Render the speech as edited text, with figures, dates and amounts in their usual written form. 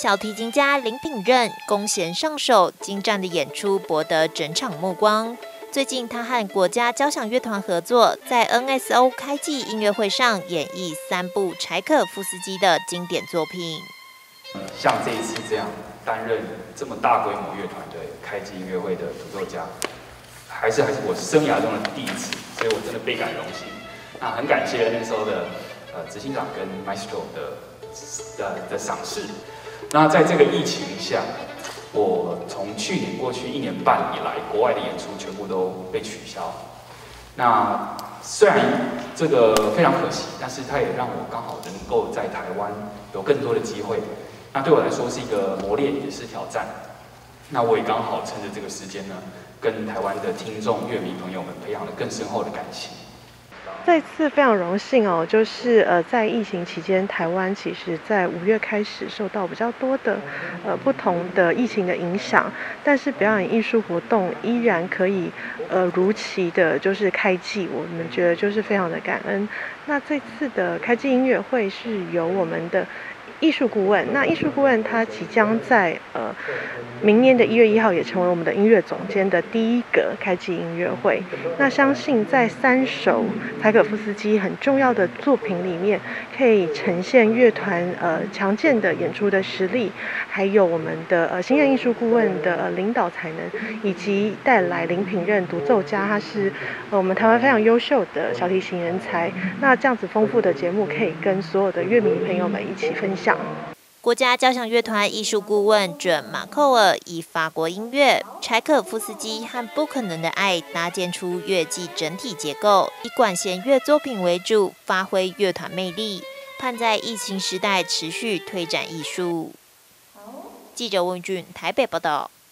小提琴家林品任弓弦上手，精湛的演出博得整场目光。最近，他和国家交响乐团合作，在 NSO 开季音乐会上演绎3部柴可夫斯基的经典作品。 像这一次这样担任这么大规模乐团的开季音乐会的独奏家，还是我生涯中的第一次，所以我真的倍感荣幸。那很感谢 NSO 的执行长跟 Maestro 的赏识。那在这个疫情下，我从去年过去1年半以来，国外的演出全部都被取消。那虽然这个非常可惜，但是它也让我刚好能够在台湾有更多的机会。那对我来说是一个磨练，也是挑战。那我也刚好趁着这个时间呢，跟台湾的听众、乐迷朋友们培养了更深厚的感情。 这次非常荣幸哦，就是在疫情期间，台湾其实在5月开始受到比较多的不同的疫情的影响，但是表演艺术活动依然可以如期的就是开季，我们觉得就是非常的感恩。那这次的开季音乐会是由我们的艺术顾问，那艺术顾问他即将在明年的1月1号也成为我们的音乐总监的第一个开季音乐会。那相信在3首柴可夫斯基很重要的作品里面，可以呈现乐团强健的演出的实力，还有我们的新任艺术顾问的领导才能，以及带来林品任独奏家，他是我们台湾非常优秀的小提琴人才。那这样子丰富的节目，可以跟所有的乐迷朋友们一起分享。 国家交响乐团艺术顾问准马寇尔以法国音乐、柴可夫斯基和不可能的爱搭建出乐季整体结构，以管弦乐作品为主，发挥乐团魅力，盼在疫情时代持续推展艺术。记者温俊台北报道。